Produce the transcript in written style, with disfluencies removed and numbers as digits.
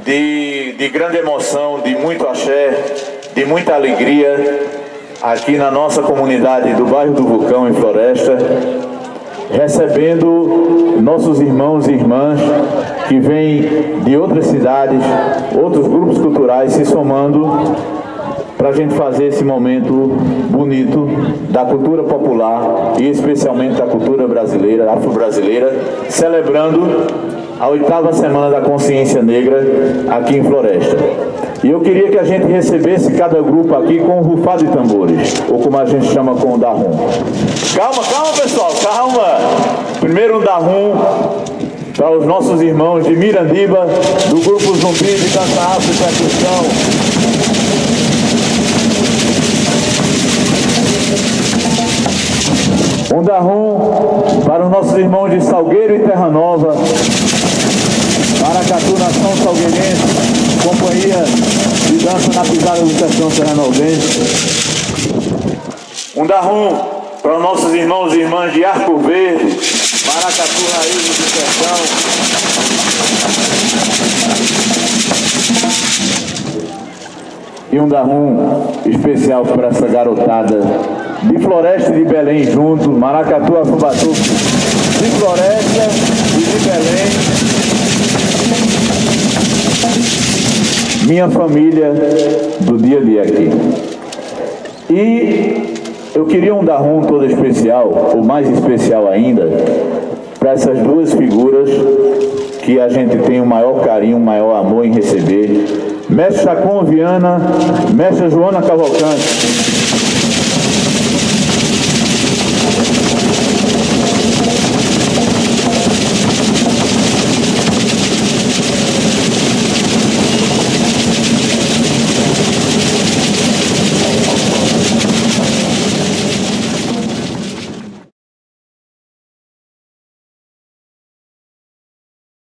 de grande emoção, de muito axé, de muita alegria, aqui na nossa comunidade do bairro do Vulcão, em Floresta, recebendo nossos irmãos e irmãs que vêm de outras cidades, outros grupos culturais se somando para a gente fazer esse momento bonito da cultura popular e especialmente da cultura brasileira, afro-brasileira, celebrando a 8ª Semana da Consciência Negra aqui em Floresta. E eu queria que a gente recebesse cada grupo aqui com um rufado de tambores, ou como a gente chama, com o Dahum. Calma, calma pessoal, calma! Primeiro um Dahum para os nossos irmãos de Mirandiba, do grupo Zumbi de Dança Afro e Percussão. Um Dahum para os nossos irmãos de Salgueiro e Terra Nova, Maracatu, nação salgueirense, companhia de dança na pisada do sertão terranovense. Um Dahum para os nossos irmãos e irmãs de Arco Verde, Maracatu, raiz do sertão. E um Dahum especial para essa garotada de Floresta e de Belém junto, Maracatu, Afubatu, de Floresta e de Belém. Minha família do dia a dia aqui. E eu queria um Dahum todo especial, ou mais especial ainda, para essas duas figuras que a gente tem o maior carinho, o maior amor em receber. Mestre Chacon Viana, Mestre Joana Cavalcante.